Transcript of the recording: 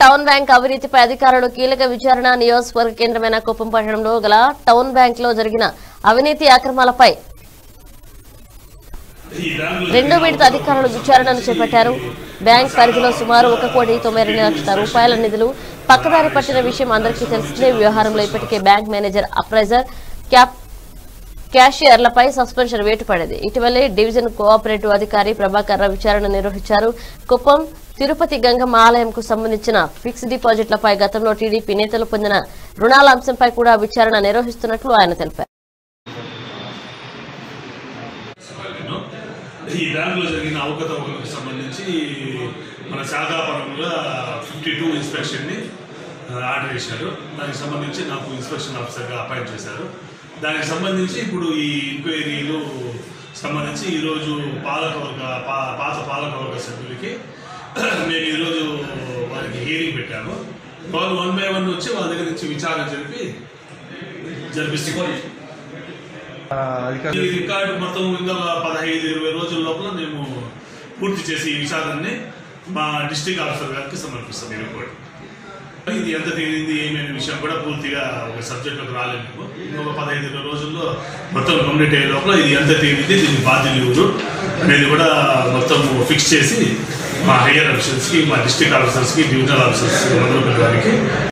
Town bank అవినీతిపై అధికారులు కీలక విచారణ నియోజకవర్గ కేంద్రమైన కుప్పం పట్టణంలో గల టౌన్ బ్యాంక్ లో జరిగిన అవినీతి అక్రమాలపై రెండో విడత అధికారులు విచారణను చేపట్టారు. బ్యాంక్ పరిధిలో సుమారు 1,92,00,000 రూపాయల నిధులు పక్కదారి పట్టిన విషయం అందరికీ తెలిసిందే. వ్యవహారంలో ఇప్పటికే బ్యాంక్ మేనేజర్, అప్రైజర్, క్యాషియర్లపై సస్పెన్షన్ వేటు పడింది. ఇటీవలే డివిజన్ కోఆపరేటివ్ అధికారి ప్రభాకర్ విచారణ నిర్వహించారు. కుప్పం తిరుపతి గంగమ్మ ఆలయంకు సంబంధించిన ఫిక్స్డ్ డిపాజిట్లపై గతంలో టీడీపీ నేతలు పొందిన రుణాల అంశంపై కూడా విచారణ నిర్వహిస్తున్నట్లు ఆయన తెలిపారు. ఈ బ్యాంకులో జరిగిన అవకతవకలకు సంబంధించి మన శాఖాపరంగా 52 ఇన్స్పెక్షన్ని ఆర్డర్ చేశారు. దానికి సంబంధించి నాకు ఇన్స్పెక్షన్ ఆఫీసర్గా అపాయింట్ చేశారు. దానికి సంబంధించి ఇప్పుడు ఈ ఎంక్వైరీలు సంబంధించి ఈరోజు పాత పాలకవర్గ సభ్యులకి మేము ఈరోజు వారికి హియరింగ్ పెట్టాము. వాళ్ళు 1 by 1 వచ్చి వాళ్ళ దగ్గర నుంచి విచారణ జరిపిస్తున్నారు. ఈ రికార్డు మొత్తం ఇంకా 15-20 రోజుల లోపల మేము పూర్తి చేసి ఈ విచారణని మా డిస్ట్రిక్ట్ ఆఫీసర్ గారికి సమర్పిస్తాం. ఈ రిపోర్ట్ ఇది ఎంత తేలింది ఏమైనా విషయం కూడా పూర్తిగా ఒక సబ్జెక్టులకు రాలేదు. ఇంకొక 15-20 రోజుల్లో మొత్తం కంప్లీట్ అయ్యే లోపల ఇది ఎంత తేలింది, దీనికి బాధ్యులు ఎవరు అనేది కూడా మొత్తం ఫిక్స్ చేసి మా హైయర్ ఆఫీసర్స్కి, మా డిస్ట్రిక్ట్ ఆఫీసర్స్కి, డివిజనల్ ఆఫీసర్స్కి, మండల గారికి